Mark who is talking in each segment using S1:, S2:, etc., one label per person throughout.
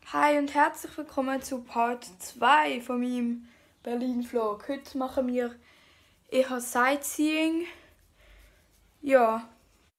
S1: Hi und herzlich willkommen zu Part 2 von meinem Berlin-Vlog. Heute machen wir eher Sightseeing. Ja.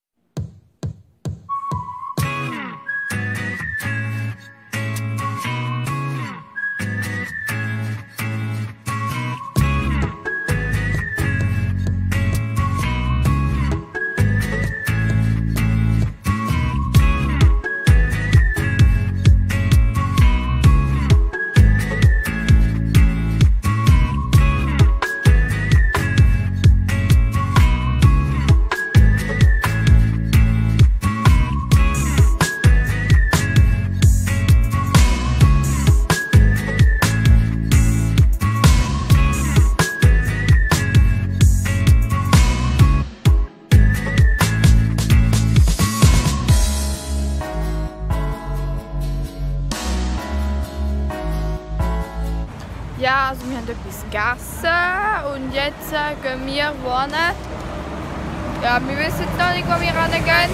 S1: Ja, also wir haben etwas gegessen und jetzt gehen wir wohnen. Ja, wir wissen jetzt noch nicht, wo wir hingehen.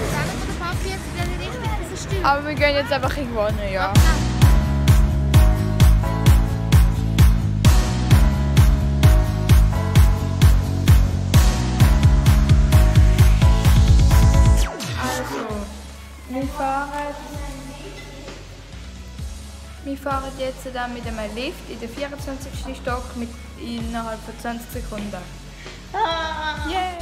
S1: Aber wir gehen jetzt einfach wohnen, ja. Also, wir fahren jetzt dann mit einem Lift in den 24. Stock innerhalb von 20 Sekunden. Yeah!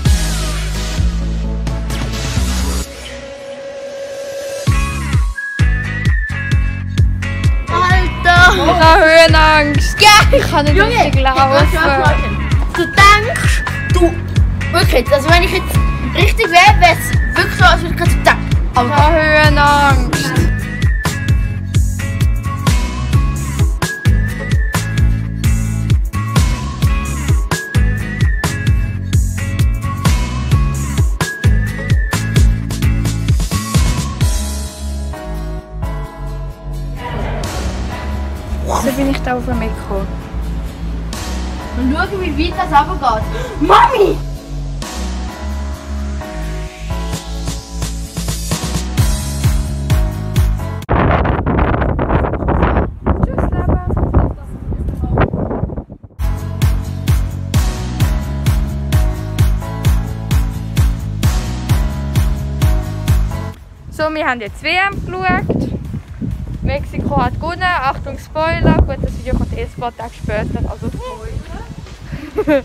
S2: Alter!
S1: Ich habe Höhenangst!
S2: Ja!
S1: Ich kann nicht richtig laufen.
S2: Du denkst, wirklich, also wenn ich jetzt richtig wäre, wäre es wirklich so, als würde ich gerade so denken.
S1: Ich habe Höhenangst. So bin ich da auf dem Mikro.
S2: Und schauen, wie weit das runtergeht. Mami!
S1: Tschüss, Leben. So, wir haben jetzt WM geschaut. Mexiko hat gewonnen. Achtung, Spoiler. Gut, das Video kommt erst ein paar Tage später. Also Spoiler.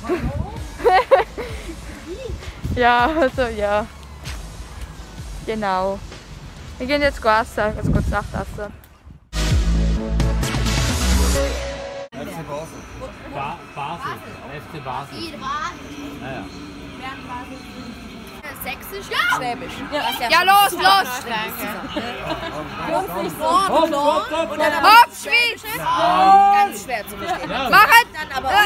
S1: Ja, also ja. Genau. Wir gehen jetzt essen, also kurz Nachtessen.
S3: FC Basel. Basel. FC Basel. Ja, ja.
S2: Sächsisch,
S4: Schwäbisch.
S1: Ja, los, los!
S4: Und dann aber
S1: Hopp, Schweiz!
S4: ganz schwer zu verstehen.
S1: Machet!
S4: Dann aber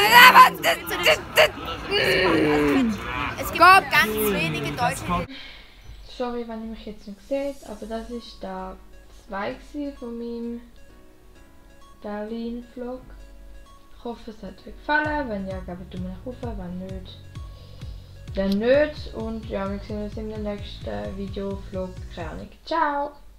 S4: es gibt ganz wenige Deutsche.
S1: Sorry, wenn ihr mich jetzt nicht seht, aber das war Tag 2 von meinem Berlin-Vlog. Ich hoffe, es hat euch gefallen. Wenn ja, gebt Daumen nach oben, wenn nicht, dann nicht. Und ja, wir sehen uns im nächsten Video-Vlog. Keine Ahnung. Ciao!